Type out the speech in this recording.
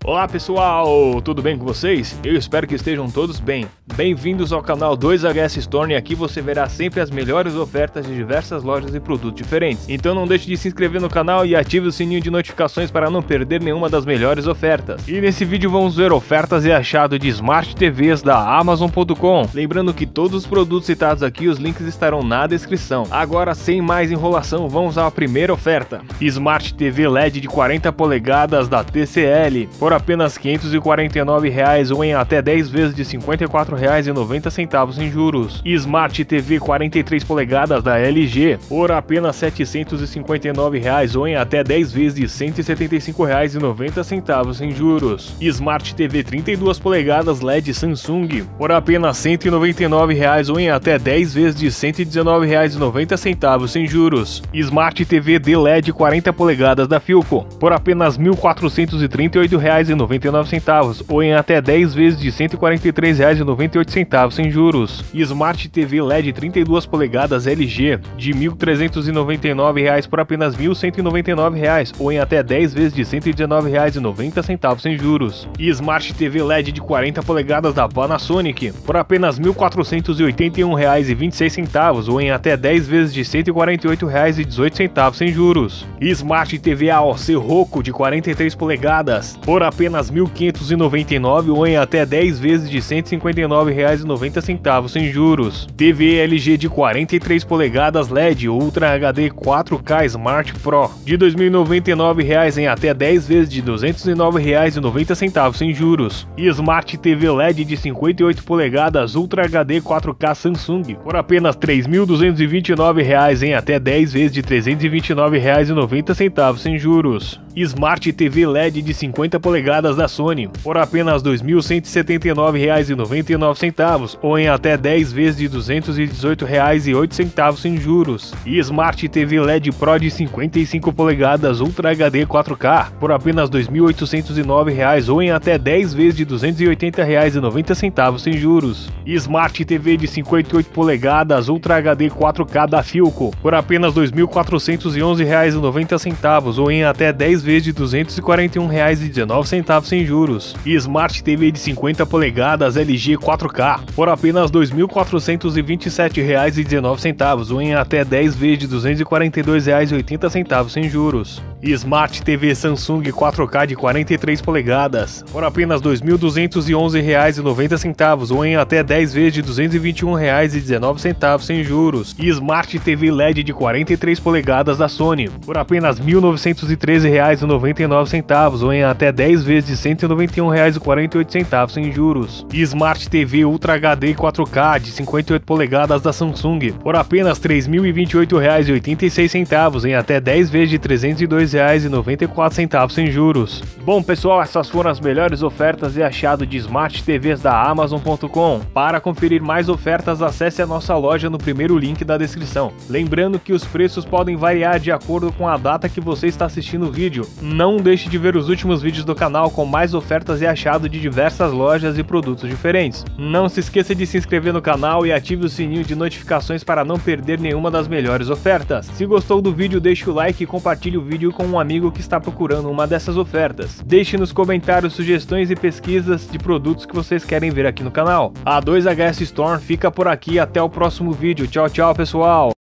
Olá pessoal, tudo bem com vocês? Eu espero que estejam todos bem. Bem-vindos ao canal 2HS Store e aqui você verá sempre as melhores ofertas de diversas lojas e produtos diferentes. Então não deixe de se inscrever no canal e ative o sininho de notificações para não perder nenhuma das melhores ofertas. E nesse vídeo vamos ver ofertas e achado de Smart TVs da Amazon.com. Lembrando que todos os produtos citados aqui, os links estarão na descrição. Agora, sem mais enrolação, vamos à primeira oferta. Smart TV LED de 40 polegadas da TCL. Por apenas R$ 549 ou em até 10 vezes de R$ 54,90 sem juros. Smart TV 43 polegadas da LG por apenas R$ 759 ou em até 10 vezes de R$ 175,90 sem juros. Smart TV 32 polegadas LED Samsung por apenas R$ 199 ou em até 10 vezes de R$ 119,90 sem juros. Smart TV D LED 40 polegadas da Philco por apenas R$ 1.438,99 ou em até 10 vezes de R$ 143,98 sem juros. Smart TV LED 32 polegadas LG de R$ 1.399 por apenas R$ 1.199 ou em até 10 vezes de R$ 119,90 sem juros. Smart TV LED de 40 polegadas da Panasonic por apenas R$ 1.481,26 ou em até 10 vezes de R$ 148,18 sem juros. Smart TV AOC Roku de 43 polegadas por apenas R$ 1.599 ou em até 10 vezes de R$ 159,90 sem juros. TV LG de 43 polegadas LED Ultra HD 4K Smart Pro de R$ 2.099 em até 10 vezes de R$ 209,90 sem juros. Smart TV LED de 58 polegadas Ultra HD 4K Samsung por apenas R$ 3.229 em até 10 vezes de R$ 329,90 sem juros. Smart TV LED de 50 polegadas da Sony por apenas R$ 2.179,99 ou em até 10 vezes de R$ 218,08 sem juros. Smart TV LED Pro de 55 polegadas Ultra HD 4K por apenas R$ 2.809 ou em até 10 vezes de R$ 280,90 sem juros. Smart TV de 58 polegadas Ultra HD 4K da Philco por apenas R$ 2.411,90 ou em até 10 vezes de R$ 241,19 sem juros. Smart TV de 50 polegadas LG 4K por apenas R$ 2.427,19 ou em até 10 vezes de R$ 242,80 sem juros. Smart TV Samsung 4K de 43 polegadas por apenas R$ 2.211,90 ou em até 10 vezes de R$ 221,19 sem juros. Smart TV LED de 43 polegadas da Sony por apenas R$ 1.913,99 ou em até 10 vezes de R$ 191,48 sem juros. Smart TV Ultra HD 4K de 58 polegadas da Samsung por apenas R$ 3.028,86 em até 10 vezes de R$ 302,94 sem juros. Bom pessoal, essas foram as melhores ofertas e achado de Smart TVs da Amazon.com. Para conferir mais ofertas, acesse a nossa loja no primeiro link da descrição. Lembrando que os preços podem variar de acordo com a data que você está assistindo o vídeo. Não deixe de ver os últimos vídeos do canal com mais ofertas e achado de diversas lojas e produtos diferentes. Não se esqueça de se inscrever no canal e ative o sininho de notificações para não perder nenhuma das melhores ofertas. Se gostou do vídeo, deixe o like e compartilhe o vídeo com um amigo que está procurando uma dessas ofertas. Deixe nos comentários sugestões e pesquisas de produtos que vocês querem ver aqui no canal. A 2HS Store fica por aqui, até o próximo vídeo. Tchau, tchau pessoal!